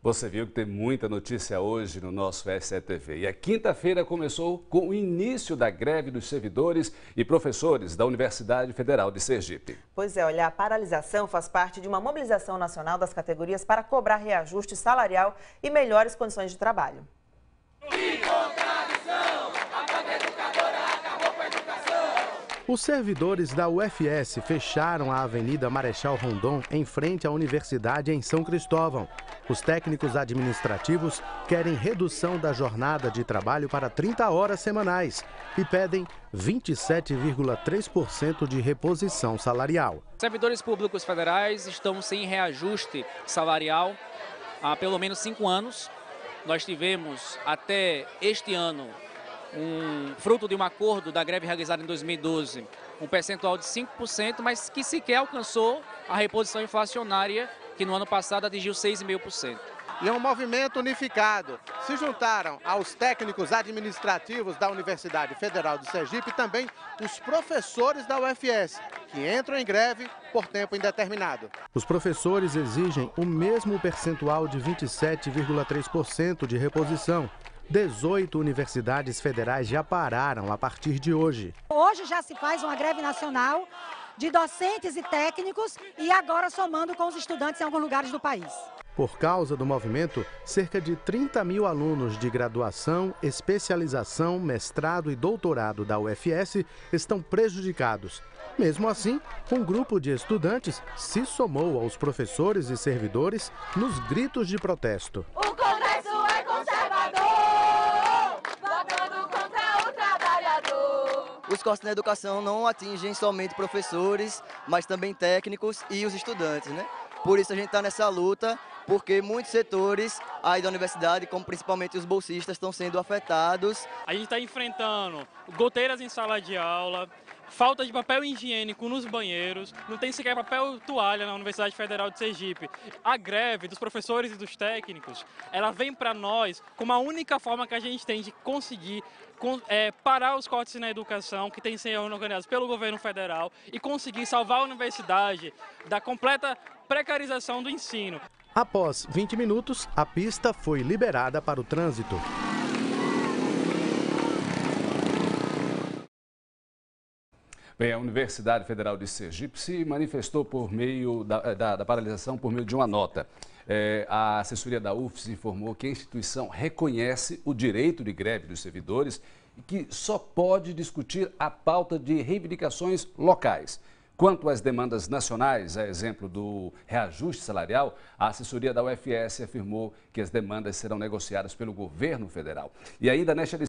Você viu que tem muita notícia hoje no nosso SCTV. E a quinta-feira começou com o início da greve dos servidores e professores da Universidade Federal de Sergipe. Pois é, olha, a paralisação faz parte de uma mobilização nacional das categorias para cobrar reajuste salarial e melhores condições de trabalho. Os servidores da UFS fecharam a Avenida Marechal Rondon em frente à Universidade em São Cristóvão. Os técnicos administrativos querem redução da jornada de trabalho para 30 horas semanais e pedem 27,3% de reposição salarial. Servidores públicos federais estão sem reajuste salarial há pelo menos 5 anos. Nós tivemos até este ano, fruto de um acordo da greve realizada em 2012, um percentual de 5%, mas que sequer alcançou a reposição inflacionária, que no ano passado atingiu 6,5%. E é um movimento unificado. Se juntaram aos técnicos administrativos da Universidade Federal de Sergipe e também os professores da UFS, que entram em greve por tempo indeterminado. Os professores exigem o mesmo percentual de 27,3% de reposição. 18 universidades federais já pararam a partir de hoje. Hoje já se faz uma greve nacional de docentes e técnicos e agora somando com os estudantes em alguns lugares do país. Por causa do movimento, cerca de 30 mil alunos de graduação, especialização, mestrado e doutorado da UFS estão prejudicados. Mesmo assim, um grupo de estudantes se somou aos professores e servidores nos gritos de protesto. O Congresso é conservador, votando contra o trabalhador. Os cortes na educação não atingem somente professores, mas também técnicos e os estudantes, né? Por isso a gente está nessa luta, porque muitos setores aí da universidade, como principalmente os bolsistas, estão sendo afetados. A gente está enfrentando goteiras em sala de aula, falta de papel higiênico nos banheiros, não tem sequer papel toalha na Universidade Federal de Sergipe. A greve dos professores e dos técnicos, ela vem para nós como a única forma que a gente tem de conseguir parar os cortes na educação que têm sido organizados pelo governo federal e conseguir salvar a universidade da completa precarização do ensino. Após 20 minutos, a pista foi liberada para o trânsito. Bem, a Universidade Federal de Sergipe se manifestou por meio da paralisação por meio de uma nota. A assessoria da UFS informou que a instituição reconhece o direito de greve dos servidores e que só pode discutir a pauta de reivindicações locais. Quanto às demandas nacionais, a exemplo do reajuste salarial, a assessoria da UFS afirmou que as demandas serão negociadas pelo governo federal. E ainda nesta